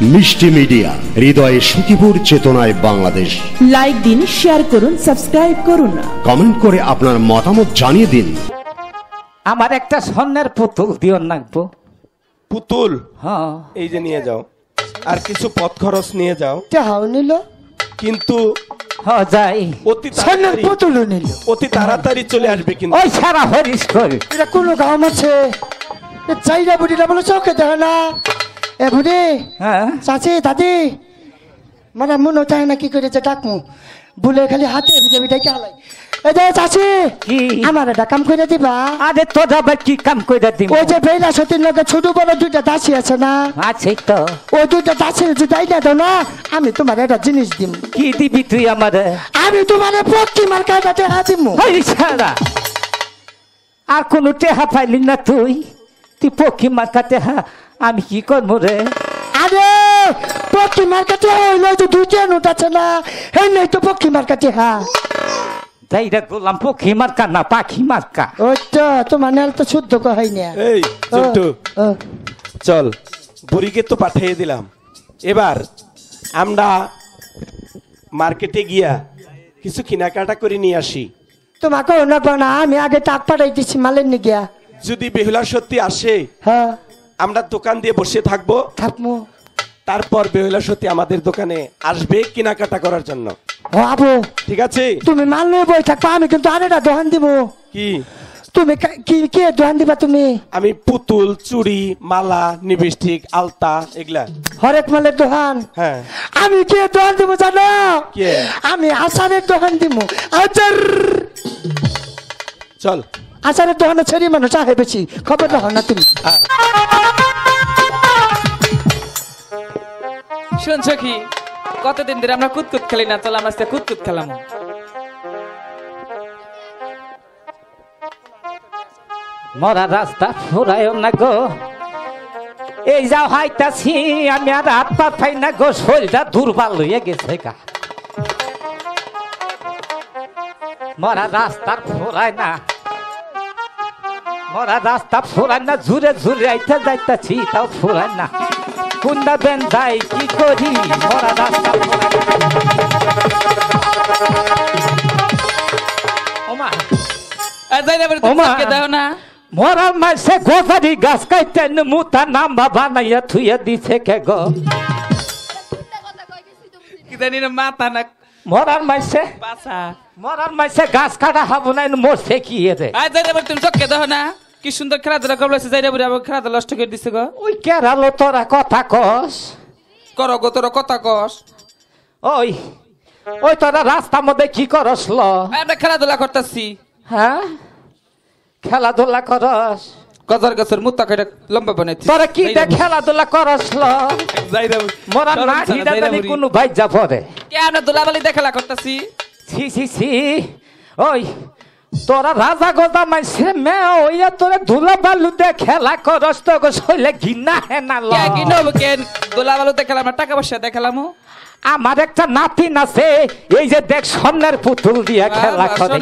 মিষ্টি মিডিয়া, হৃদয়ে সুখীপুর, চেতনায় বাংলাদেশ। লাইক দিন, শেয়ার করুন, সাবস্ক্রাইব করুন, কমেন্ট করে আপনার মতামত জানিয়ে দিন। আমার একটা স্বর্ণের পুতুল দিও নাকবো। পুতুল? হ্যাঁ, এই যে নিয়ে যাও, আর কিছু পথ খরচ নিয়ে যাও। হাও নিল, কিন্তু হ্যাঁ যাই। অতি স্বর্ণের পুতুল নিল, অতি তাড়াতাড়ি চলে আসবে। কিন্তু ওই সারা হরিস করে এটা কোনো গাম আছে? চাইরা বুড়িটা বলে চোখে দেখে না। এ বুড়ি, হ্যাঁ চাচি দাদি, মানে মনে চায় না কি করেছে ডাকমু, ভুলে খালি হাতে ভিজে ভিটাই হালাই। এই যে চাচি, কি? আমার একটা কাম করে দিবা। আরে তোর আবার কি কাম করে দিব? ওই যে বেলা সতীর লোকে ছোট বড় দুইটা দাসী আছে না, আছে তো। ওই দুইটা দাসীর যদি আইনা দাও না, আমি তোমার একটা জিনিস দিম। কি দিবি তুই আমারে? আমি তোমার পক্ষী মার্কাটা টেহা দিমু। ওই সারা আর কোনো টেহা পাইলি না তুই? তুই পক্ষী মার্কা টেহা আমি কি করবো রে? আরে পক্ষী মার্কাটে হইলো যে দুইটা নোট আছে না, এই নেই তো পক্ষী মার্কাটে। হ্যাঁ তাই রে গোলাম, পক্ষী মার্কা না পাখি মার্কা। ওই তো তোমার নেল তো শুদ্ধ হয় না। এই চন্টু, চল, বুড়িকে তো পাঠিয়ে দিলাম। এবার আমরা মার্কেটে গিয়া কিছু কেনাকাটা করে নিয়ে আসি। তোমাকে লাগবে না, আমি আগে টাক পাঠাই দিচ্ছি মালের নি গিয়া। যদি বেহুলা সত্যি আসে, হ্যাঁ আমরা দোকান দিয়ে বসে থাকবো। থাকবো। তারপর বেহুলা সত্যি আমাদের দোকানে আসবে কেনাকাটা করার জন্য। ও আবু, ঠিক আছে? তুমি মাল নিয়ে বই থাকবা, আমি কিন্তু আরেকটা দোকান দিব। কি? তুমি কি কি দোকান দিবা তুমি? আমি পুতুল, চুড়ি, মালা, লিপস্টিক, আলতা, এগুলা হরেক মালের দোকান। হ্যাঁ। আমি কি দোকান দিব জানো? কে? আমি আচারের দোকান দিব। আচার। চল, আচারের দোকানে ছেড়ি মানুষ চাহে বেশি, খবর রাখো না তুমি। শুনছো কি? কতদিন ধরে আমরা কুতকুত খেলি না, চল আমরা আজকে কুতকুত খেলাম। মরা রাস্তা ফুরায় না গো, এই যাও হাইতাছি আমি, আর হাত পা পাই না গো, শরীরটা দুর্বল হয়ে গেছে গা। মরা রাস্তা ফুরায় না, মরা রাস্তা ফুরায় না, ঝুরে ঝুরে আইতে যাইতাছি তাও ফুরায় না। কুন্দা বেন যাই কি করি, মরা রাস্তা ফুরায় না। ওমা ওমা, দাও না মরার মাসে গোজারি গাছ কাইতে মুতা নাম বাবা নাইয়া থুইয়া দিছে কে গো। কি জানি না, মাথা না মরার মাসে, পাছা। মরার মাসে গাছ কাটা হাবো নাই, মরছে কি রে? আয় যাই না, তুমি চোখকে দাও না। কি সুন্দর খেলাধুলা করলেছে, যাই না বুড়ি আবার খেলাধুলা নষ্ট করে দিছে গো। ওই কেরালো তোরা কথা কস করো গো, তোর কথা কস। ওই ওই তোরা রাস্তার মধ্যে কি করস ল? আমরা খেলাধুলা করতেছি। হ্যাঁ, খেলাধুলা করস? গজার গাছের মুত্তা কেটে লম্বা বানাইছি। তোরা কি খেলাধুলা করস ল? যাই না মরার নাঠিটা জানি কোনো ভাই যা পরে। কেন দুলাবালি দিয়ে খেলা করতেছি? ছি ছি ছি, ওই তোরা রাজা গোদা মাইছে মে ওইয়া তোরা ধুলা বালুতে খেলা করস তো গো, শৈলে ঘিন্না হে না ল? কে কিনব কেন? দুলাবালুতে খেলাম না, টাকা পয়সা দিয়ে খেলাম। আমার একটা নাতি আছে, এই যে দেখ স্বর্ণের পুতুল দিয়া খেলা করে।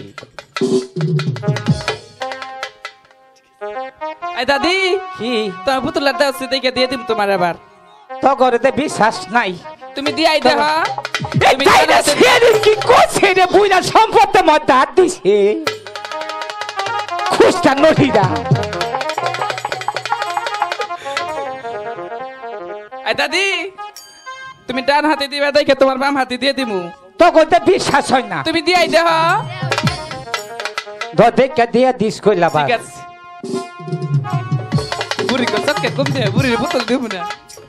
এই দাদি, কি তোমার পুতুলের দেওয়া দেখে দিয়ে দিব তোমার। আবার তো ঘরেতে বিশ্বাস নাই? তুমি দিয়াই দেহ। কি করছে রে বুইরা, সম্পদের মধ্যে হাত দিছে খুশটা নদীরা। এই দাদি, তুমি ডান হাতে দিবা দেখে তোমার বাম হাতে দিয়ে দিমু। তো ঘরে বিশ্বাস হয় না? তুমি দিয়াই দেহ। দেখে দিয়ে দিস কইলা। ঠিক আছে, বুড়ি কো সবকে কম দে, বুড়ির পুতুল দিব না।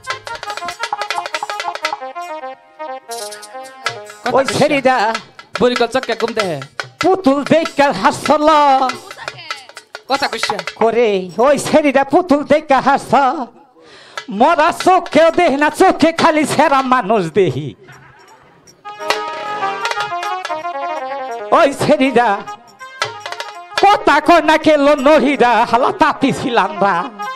ওই ছেড়িদা বুড়ি কো সবকে কম দে, পুতুল দেখে হাসল কথা কইছে করে। ওই ছেড়িদা পুতুল দেখে হাসছ, মরা চোখেও দেখি না, চোখে খালি সেরা মানুষ দেখি। ওই ছেড়িদা কথা কয় না কেলো নহিরা, হালা তাঁতি ছিলাম না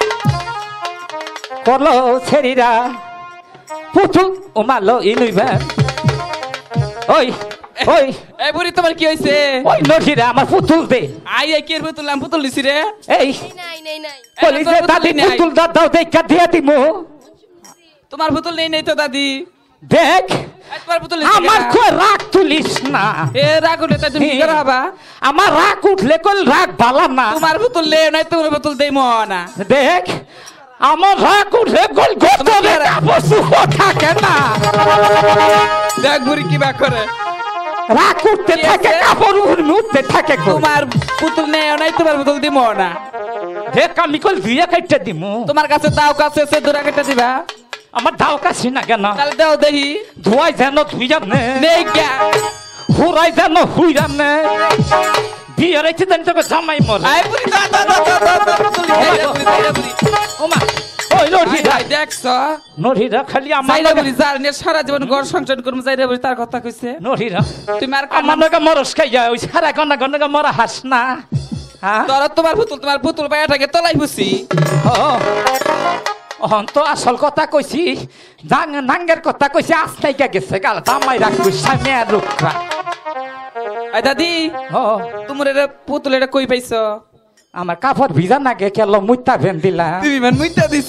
করলো ছেড়িরা পুতুল ওমালো ইনুইবা। ওই ওই এই বুড়ি তোমার কি হইছে? ওই নহিরা আমার পুতুল দে। আই আই কি পুতুল? আমি পুতুল দিছি রে। এই নাই নাই নাই কলিজে দাদি পুতুল দাও দেখা দিয়া দিমু। তোমার পুতুল নেই তো দাদি দেখ তোমার পুতুল আমার কই রাগ তুলিস না এ রাগ উঠলে তাই তুমি কি করে হবা আমার রাগ উঠলে কল রাগ বালা না তোমার পুতুল নেই নাই তোমার পুতুল দেই না দেখ আমার রাগ উঠলে কল গোতরে বসু থাকে না দেখ বুড়ি কি বা করে রাগ উঠতে থাকে কাপড় উঠতে থাকে তোমার পুতুল নেই নাই তোমার পুতুল দিব না দেখ আমি কল দিয়ে কাটতে দিমু তোমার কাছে দাও কাছে সে দূরা কেটে দিবা আমার দাও কাছে না কেন তাহলে দাও দেখি ধুয়াই যেন ধুই জানে নেই কে হুরাই যেন হুই জানে বিয়ে রেখে দেন তোকে জামাই মর আই বুড়ি দাও পুতুল নেই বুড়ি ওমা ওই নড়িরা দেখছো নড়িরা খালি আমার যাইরা বুড়ি যার নিয়ে সারা জীবন ঘর সংসার করম যাইরা বুড়ি তার কথা কইছে নড়িরা তুমি আর আমার নাকি মরস খাইয়া ওই সারা গন্না গন্না মরা হাস না হ্যাঁ তোরা তোমার পুতুল পায়াটাকে তলাই বুঝি তো আসল কথা কইছি নাঙ্গের কথা কইছি আসনাইকা গেছে গাল দামাই রাখবো সামনে আর রুখা আই দাদি তোমার এটা পুতুল এটা কই পাইছো আমার কাপড় ভিজা নাগে কেল মুইতা ভেন দিলা তুমি মান মুইতা দিছ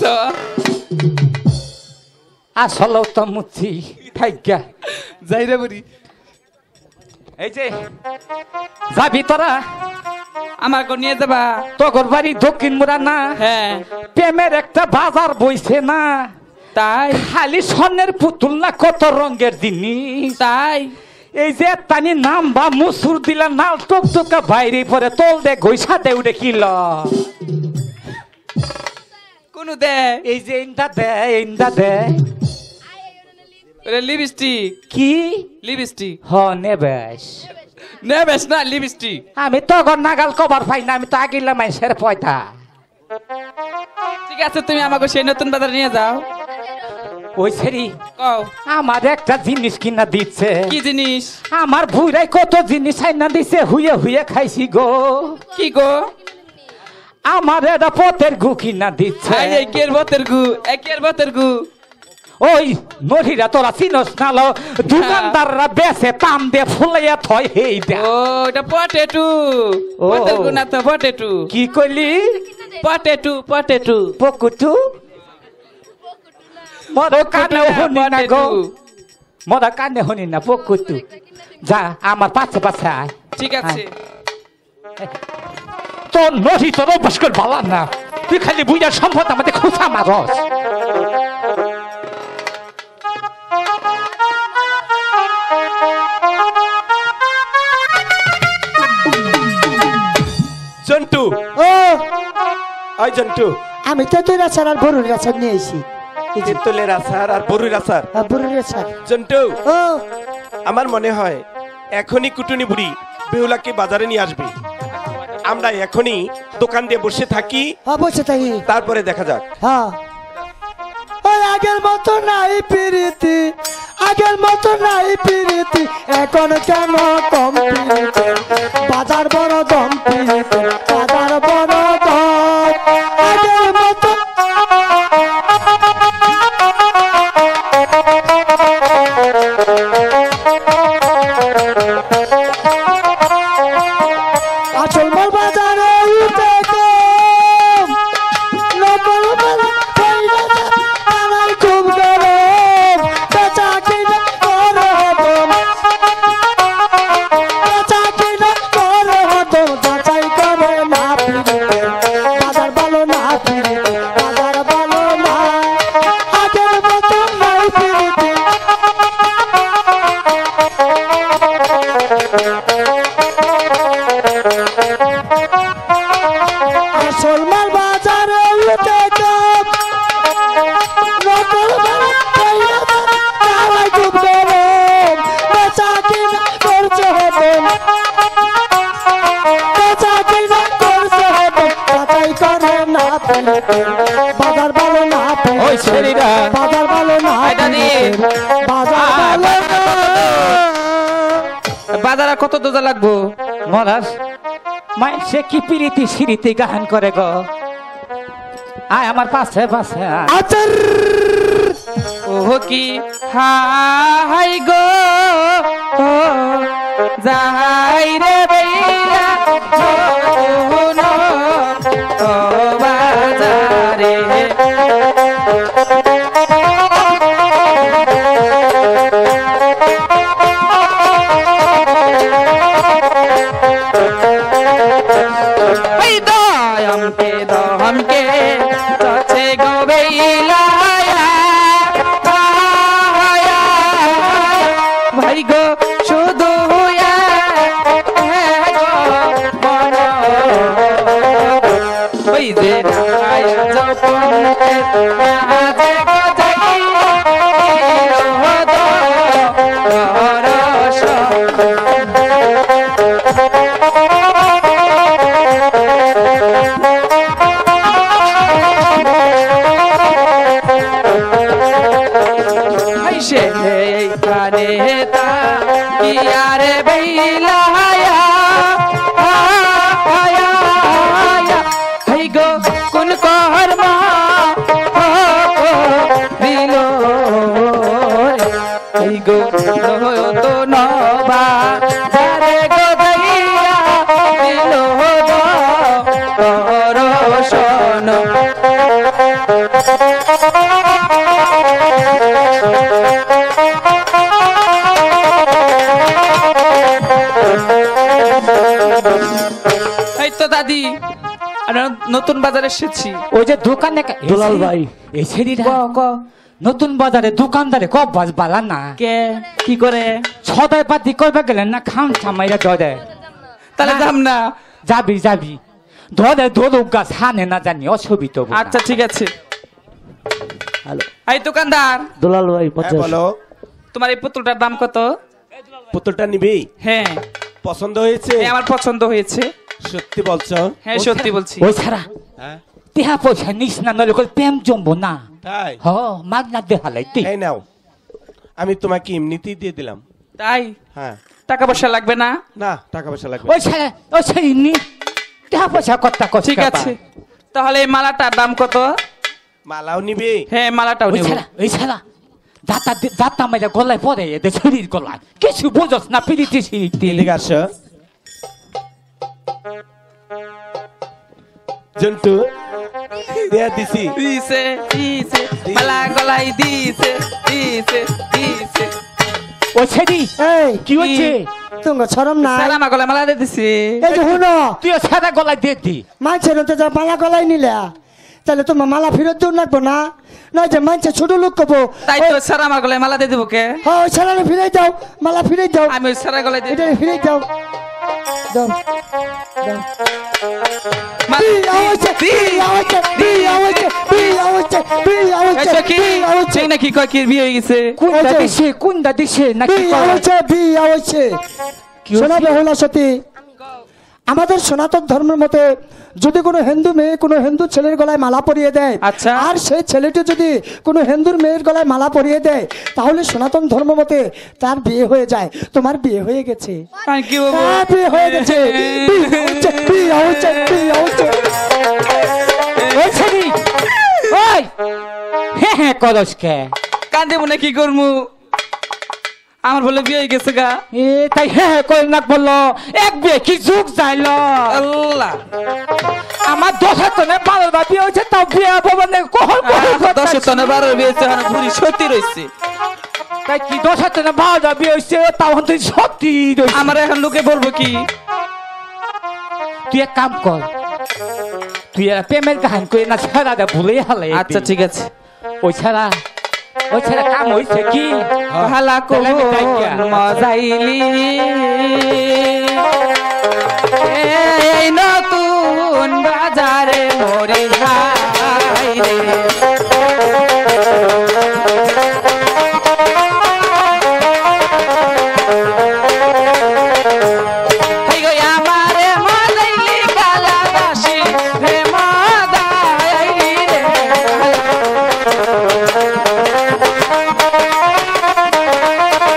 আসল তো মুছি থাইকা যাইরা বুড়ি এই যে যাবি তোরা আমার কো নিয়ে যাবা তোর বাড়ি দক্ষিণ মুরা না হ্যাঁ প্রেমের একটা বাজার বইছে না তাই খালি স্বর্ণের পুতুল না কত রঙের জিনিস তাই এই যে তানি নাম বা মুসুর দিলা নাল টকটকা বাইরে পরে তোল দে গৈসা দে উঠে কিল কোন দে এই যে ইন্দা দে লিপস্টিক কি লিপস্টিক হ নেবেশ নেবেশ না লিপস্টিক আমি তো নাগাল কবার পাই না আমি তো আগিলা মাইসের পয়তা ঠিক আছে তুমি আমাকে সেই নতুন বাজার নিয়ে যাও ওই সেরি কও আমার একটা জিনিস কিনা দিচ্ছে কি জিনিস আমার ভুইরাই কত জিনিস আইনা দিছে হুইয়ে হুইয়ে খাইছি গো কি গো আমার এটা পথের গু কিনা দিচ্ছে একের বতের গু ওই নহিরা তোরা চিনস নালো দোকানদাররা বেছে তাম দে ফুলাইয়া থয় হেই দে ও এটা পটেটু ও। বতের গু না তো পটেটু কি কইলি পটেটু পকুটু মরা কানে হনি না গো মরা কানে হনি না পকুটু যা আমার পাশে পাশে আয় ঠিক আছে তোর নহি তোর অভ্যাস করে ভালো না তুই খালি বুঝার সম্পদ আমাদের খুশা মারস জন্টু ও ওই জন্টু আমি তো তুই আচার আর বড়ুর আচার নিয়ে এসি তেঁতুলের আচার আর বরুর আচার বড়ুর আচার জন্টু ও আমার মনে হয় এখনই কুটুনি বুড়ি বেহুলাকে বাজারে নিয়ে আসবে আমরা এখনই দোকান দিয়ে বসে থাকি বসে তাই তারপরে দেখা যাক হ্যাঁ ওই আগের মতো নাই পিরিতি আগের মতো নাই পিরিতি এখন কেন কম পিরিতি বাজার বড় দম পিরিতি বাজার বড় দম আগের মতো আসল মাল বাজারে উঠে কম নকল মাল কইরা আনাই খুব গরম বেচা কিনা করে হতম বেচা কিনা করে হতম যাচাই করে না ফিরিতে বাজার ভালো না ফিরিতে বাজার ভালো না আগের মতো নাই ফিরিতে আসল মাল বাজারে উঠে কম নকল মাল কইরা আনাই খুব গরম বেচা কিনা করছে হতম বেচা কিনা করছে হতম যাচাই করে না ফিরিতে বাজার ভালো না ওই ছেলেরা। বাজার ভালো না ফিরিতে বাজার ভালো না বাজারে কত দোজা লাগবো মরাস মাইসে কি পিরিতি সিরিতি গাহান করে গো আয় আমার পাশে পাশে আয়। আচার ও কি হাই গো ও যাই রে বেইরা ও নো ও বাজারে কিসে এইখানে তা ইয়ারে বেলা হাই গো কোন কর্মা দিল হাই গো তো নবা যারে গো দইয়া দিল দর্শন এই তো দাদি আমরা নতুন বাজারে এসেছি ওই যে দোকানে দুলাল ভাই। এই ছেড়িরা নতুন বাজারে দোকানদারে কব বাজ বালা না কে কি করে ছদাই পাতি করবে গেলেন না খাম ছামাইরা ধরে তাহলে যাম না যাবি যাবি ধরে ধরুক গাছ হানে না জানি অসুবিধা হবো না। আচ্ছা ঠিক আছে হ্যালো এই দোকানদার দুলাল ভাই হ্যাঁ, বলো তোমার এই পুতুলটার দাম কত পুতুলটা নিবি হ্যাঁ পছন্দ হয়েছে আমার পছন্দ হয়েছে সত্যি বলছো হ্যাঁ সত্যি বলছি ওই ছাড়া হ্যাঁ তেহা পয়সা নিস না নলে করে প্রেম জমবো না তাই হ মাগনা দেহালাই তুই এই নাও আমি তোমাকে এমনিতেই দিয়ে দিলাম তাই হ্যাঁ টাকা পয়সা লাগবে না না টাকা পয়সা লাগবে ওই ছাড়া ওই ছাড়ি নি তেহা পয়সা কথা কথা ঠিক আছে তাহলে এই মালাটার দাম কত মালাও নিবি হ্যাঁ মালাটাও নেব ওই ছাড়া দাতা মেয়েরা গলায় পরে এদের শরীর গলায় কিছু বোঝস না পিড়িতে এদিকে আসো জন্টু দেয়া দিছি দিছে দিছে মালা গলাই দিছে দিছে দিছে ও ছেড়ি এই কি হচ্ছে তুমি ছরম না সারা মা গলায় মালা দিয়ে দিছি এই যে শুনো তুইও সাদা গলায় দিয়ে দি মানছে যা মালা গলাই নিলে তাহলে তোমার মালা ফেরত দিন লাগবো না নয় যে মানছে ছোট লোক কবো তাই তো সারা মা গলায় মালা দিয়ে দেবো কে হ্যাঁ ওই ছাড়ানো ফিরে যাও মালা ফিরে যাও আমি ওই সারা গলায় দিয়ে এটা ফিরে যাও দাও দাও মা- এই সখী, সেই নাকি কয় কি বিয়ে হয়ে গেছে কোনটা দিছে নাকি শোনা বেহুলা সতী আমাদের সনাতন ধর্মের মতে যদি কোনো হিন্দু মেয়ে কোনো হিন্দু ছেলের গলায় মালা পরিয়ে দেয় আচ্ছা। আর সেই ছেলেটি যদি কোনো হিন্দুর মেয়ের গলায় মালা পরিয়ে দেয় তাহলে সনাতন ধর্ম মতে তার বিয়ে হয়ে যায় তোমার বিয়ে হয়ে গেছে থ্যাংক ইউ বাবু হ্যাঁ, বিয়ে হয়ে গেছে বিয়ে হচ্ছে। ওই ছেড়ি ওই হ্যাঁ করস কে কান্দে মনে কি করমু আমার বলে বিয়ে হয়ে গেছে গা এ তাই হ্যাঁ করে না বললো এক বিয়ে কি যুগ যাইল আল্লাহ আমার 10 তনে 12 বার বিয়ে হয়েছে তাও বিয়ে ভবনে কহল 10 তনে 12 বিয়ে হয়েছে এখন পুরি সত্যি রয়েছে তাই কি 10 তনে 12 বার বিয়ে হয়েছে তাও তুই সত্যি রইছিস। আমার এখন লোকে বলবো কি তুই এক কাম কর তুই পেমেন্ট কাহান করে না ছাড়া দে ভুলে হালে আচ্ছা ঠিক আছে ওই ছাড়া কাম হয়েছে কি হালা কো তাহলে আমি যাই গিয়া। মজাইলি এই নতুন বাজারে মরি ভাই রে এই গো আমারে মজাইলি কালাবাসি রে মজাইলি রে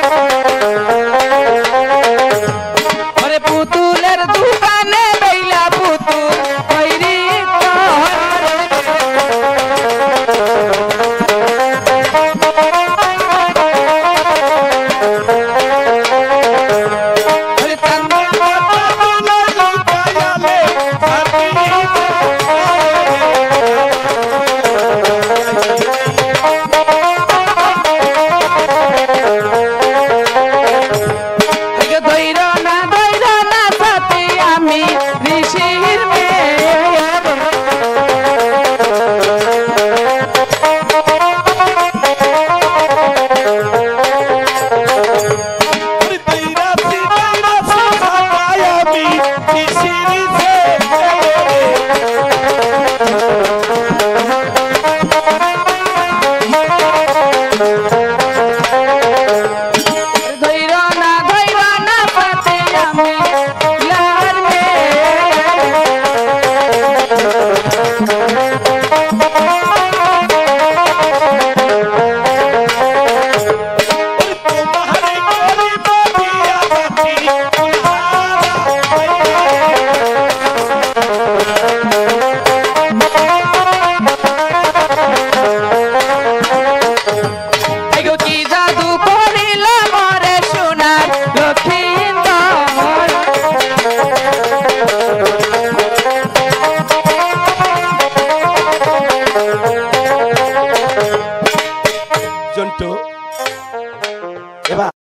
ওরে পুতুলের দোকানে বেলা হাই গো কি জাদু করিল মরে সোনার লক্ষিন্দর জন্টু এবার